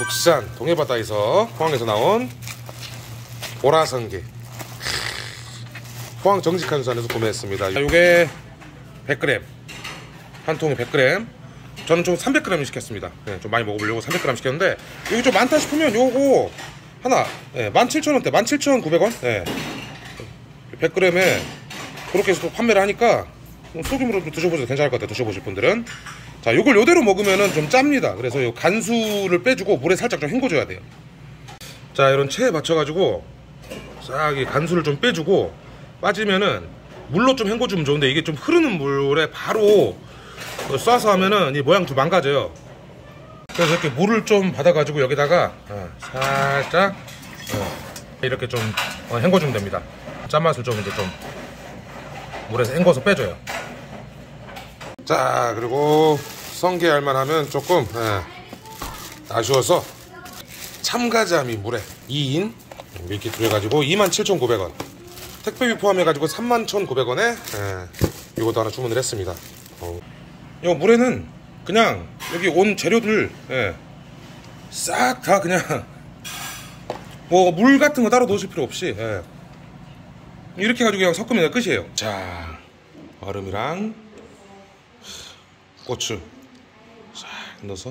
국산 동해바다에서 포항에서 나온 보라성게, 포항 정직한 수산에서 구매했습니다. 요게 100g, 한 통에 100g. 저는 총 300g 시켰습니다. 네, 좀 많이 먹어보려고 300g 시켰는데, 여기 좀 많다 싶으면 요거 하나 17,000원대, 17,900원. 네. 100g에 그렇게 해서 또 판매를 하니까 소규모로 드셔보셔도 괜찮을 것 같아요, 드셔보실 분들은. 자, 요걸 요대로 먹으면은 좀 짭니다. 그래서 요 간수를 빼주고 물에 살짝 좀 헹궈줘야 돼요. 자, 이런 체에 맞춰가지고 싹 이 간수를 좀 빼주고, 빠지면은 물로 좀 헹궈주면 좋은데, 이게 좀 흐르는 물에 바로 쏴서 하면은 이 모양이 좀 망가져요. 그래서 이렇게 물을 좀 받아가지고 여기다가 살짝 이렇게 좀 헹궈주면 됩니다. 짠맛을 좀 이제 좀 물에서 헹궈서 빼줘요. 자, 그리고 성게 알만하면 조금 아쉬워서 참가자미 물회 2인 이렇게 들여가지고 27,900원, 택배비 포함해가지고 31,900원에 이것도 하나 주문을 했습니다. 이 물회는 그냥 여기 온 재료들 싹 다 그냥 뭐 물 같은 거 따로 넣으실 필요 없이 이렇게 해가지고 그냥 섞으면 끝이에요. 자, 얼음이랑 고추 싹 넣어서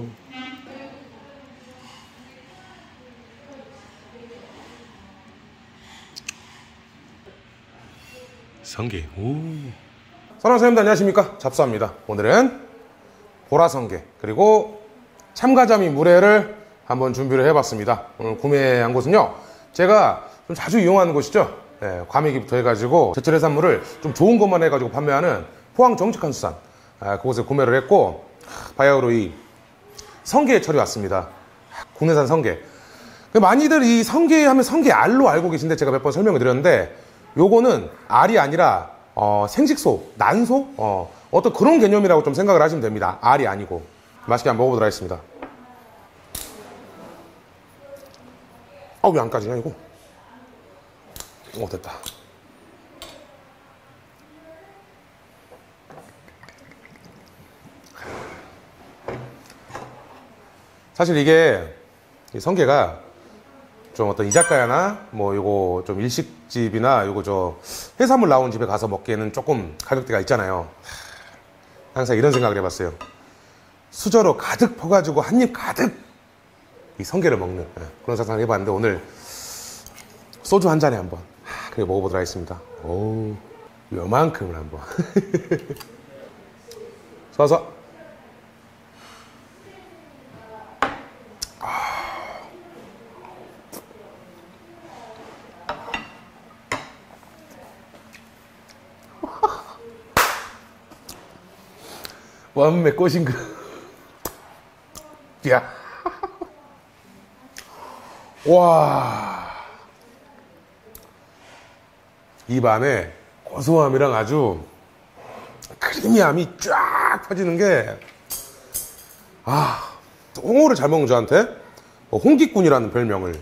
성게. 사랑하는 사장님들 안녕하십니까, 잡사입니다. 오늘은 보라성게 그리고 참가자미 물회를 한번 준비를 해봤습니다. 오늘 구매한 곳은요, 제가 좀 자주 이용하는 곳이죠. 과메기부터 해가지고 제철 해산물을 좀 좋은 것만 해가지고 판매하는 포항 정직한 수산, 그곳에 구매를 했고, 바야흐로 이 성게 철이 왔습니다. 국내산 성게. 많이들 이 성게 하면 성게 알로 알고 계신데, 제가 몇 번 설명을 드렸는데 요거는 알이 아니라 생식소, 난소? 어떤 그런 개념이라고 좀 생각을 하시면 됩니다. 알이 아니고. 맛있게 한번 먹어보도록 하겠습니다. 왜 안 까지냐 이거? 됐다. 사실 이게 이 성게가 좀 어떤 이자카야나 뭐 요거 좀 일식집이나 요거 저 해산물 나온 집에 가서 먹기에는 조금 가격대가 있잖아요. 항상 이런 생각을 해봤어요. 수저로 가득 퍼가지고 한 입 가득 이 성게를 먹는 그런 상상을 해봤는데, 오늘 소주 한 잔에 한번 그렇게 먹어보도록 하겠습니다. 요만큼을 한번 쏴서 완매 꼬신 야, 와, 입 안에 고소함이랑 아주 크리미함이 쫙 퍼지는 게, 홍어를 잘 먹는 저한테 홍기꾼이라는 별명을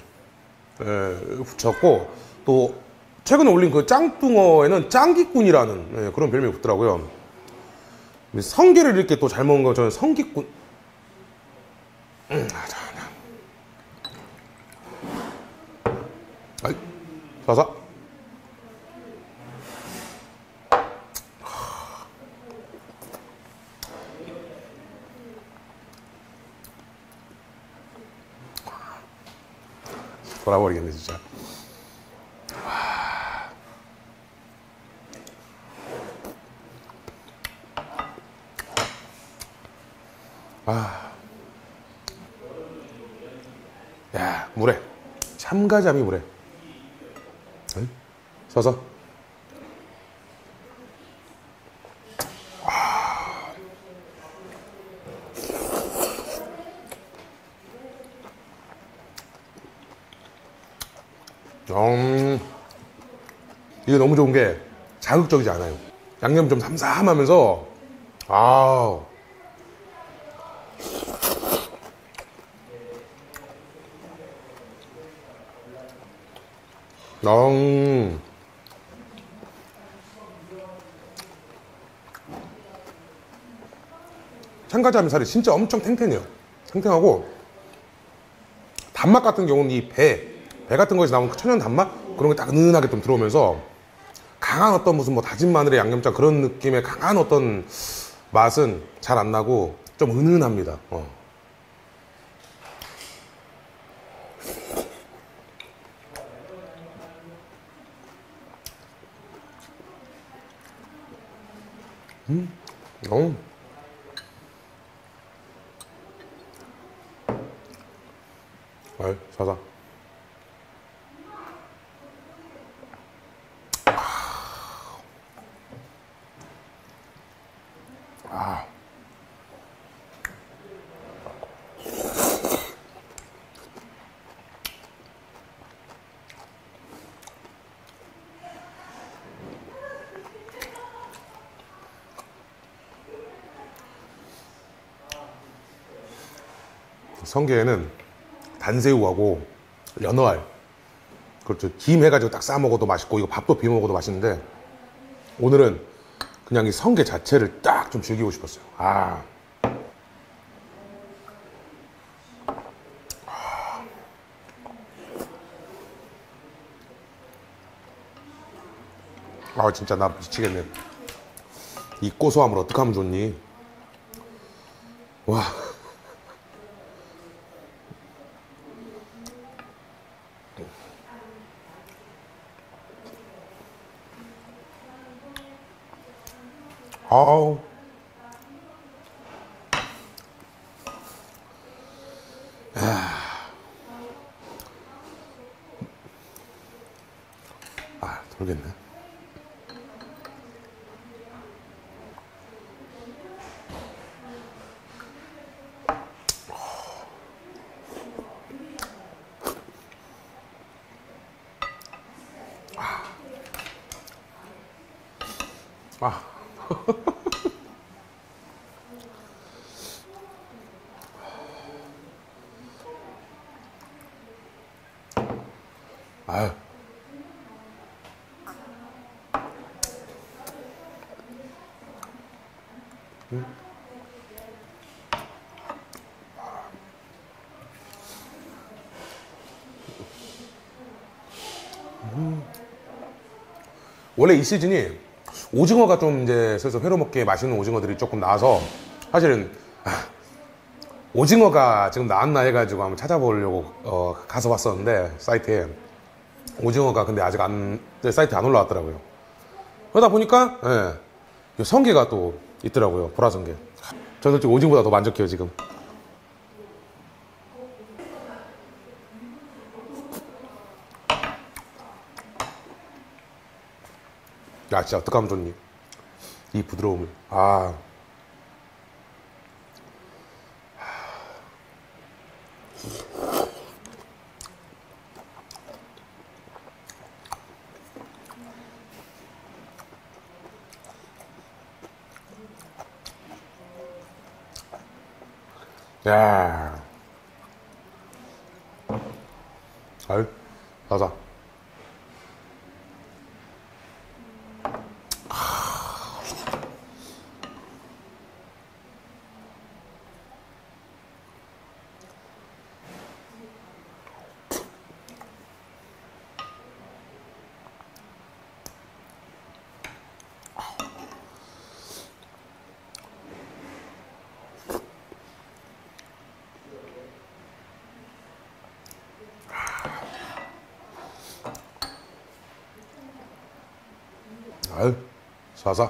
붙였고, 또 최근에 올린 그 짱뚱어에는 짱기꾼이라는 그런 별명이 붙더라고요. 성게를 이렇게 또 잘 먹는 거 저는 성기꾼. 자자. 돌아버리겠네 진짜. 야, 물회. 참가자미 물회. 서서. 이게 너무 좋은 게 자극적이지 않아요. 양념 좀 삼삼하면서 참가자미 살이 진짜 엄청 탱탱해요. 탱탱하고 단맛 같은 경우는 이 배 같은 거에서 나오는 그 천연 단맛 그런 게 딱 은은하게 좀 들어오면서 강한 어떤 무슨 뭐 다진 마늘의 양념장 그런 느낌의 강한 어떤 맛은 잘 안 나고 좀 은은합니다. 어. 아이, 사자. 아. 성게에는 단새우하고 연어알 그렇죠. 김 해가지고 딱 싸 먹어도 맛있고 이거 밥도 비벼 먹어도 맛있는데 오늘은 그냥 이 성게 자체를 딱 좀 즐기고 싶었어요. 진짜 나 미치겠네. 이 고소함을 어떻게 하면 좋니? 와. 아우. 모르겠네. 아유. 원래 이 시즌이 오징어가 좀 이제 슬슬 회로 먹기에 맛있는 오징어들이 조금 나와서 사실은 오징어가 지금 나왔나 해가지고 한번 찾아보려고 가서 봤었는데 사이트에 오징어가 근데 아직 사이트에 안 올라왔더라고요. 그러다 보니까 이 성게가 또 있더라고요. 보라성게. 저는 솔직히 오징어보다 더 만족해요 지금. 야 진짜 어떡하면 좋니 이 부드러움을. 야, 아유, 사자. 아유, 사사.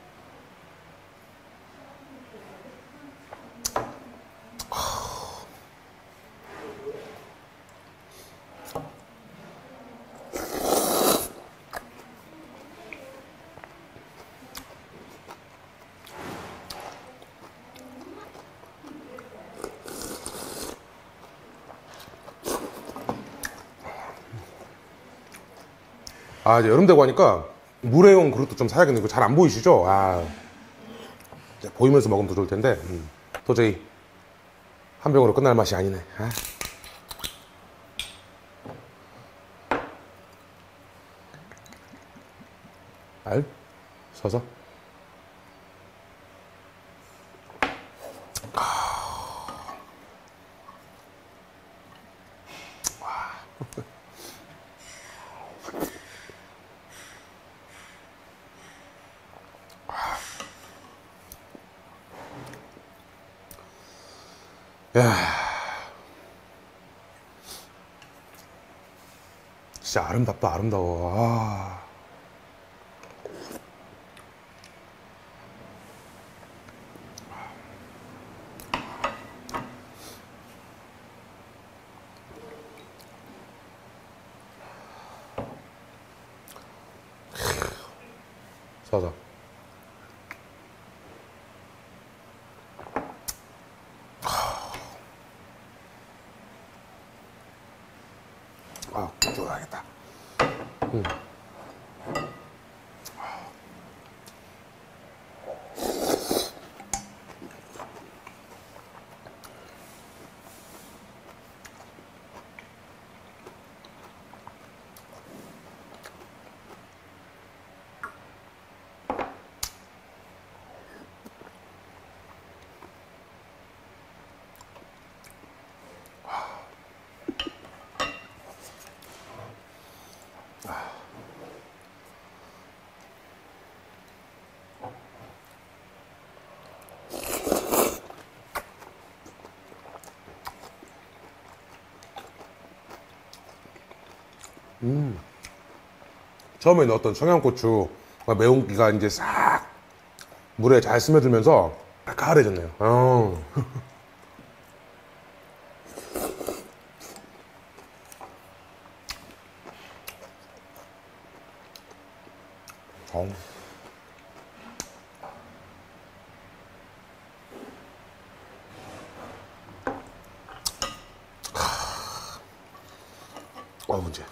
이제 여름 되고 하니까 물회용 그릇도 좀 사야겠네. 이거 잘 안 보이시죠? 이제 보이면서 먹으면 더 좋을 텐데 도저히 한 병으로 끝날 맛이 아니네. 알 서서. 야, 진짜 아름답다, 아름다워. 아. 자자. 아, 좋아하겠다. 처음에 넣었던 청양고추 매운기가 이제 싹 물에 잘 스며들면서 칼칼해졌네요. 문제.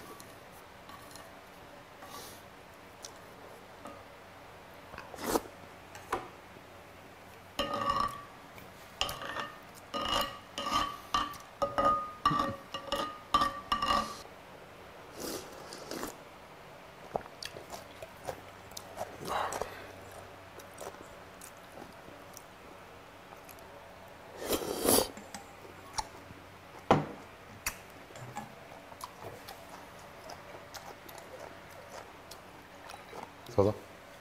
서서.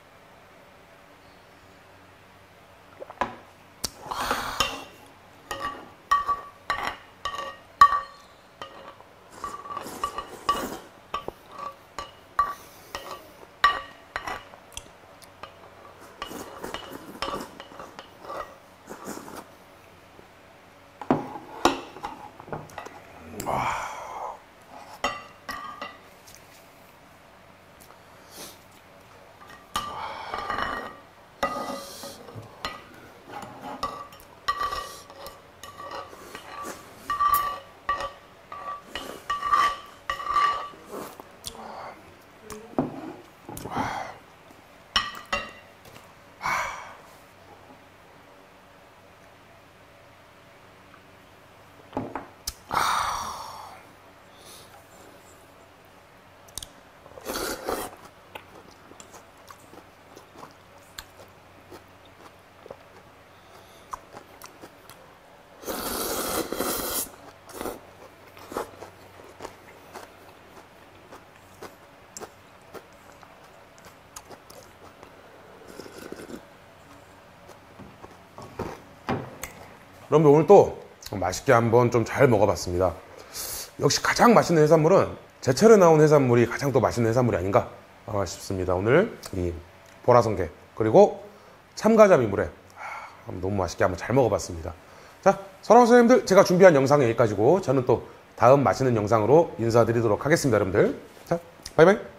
여러분들 오늘 또 맛있게 한번 좀 잘 먹어봤습니다. 역시 가장 맛있는 해산물은 제철에 나온 해산물이 가장 또 맛있는 해산물이 아닌가 싶습니다. 오늘 이 보라성게 그리고 참가자미물회 너무 맛있게 한번 잘 먹어봤습니다. 자, 사랑하는 선생님들, 제가 준비한 영상은 여기까지고 저는 또 다음 맛있는 영상으로 인사드리도록 하겠습니다. 여러분들, 자, 바이바이.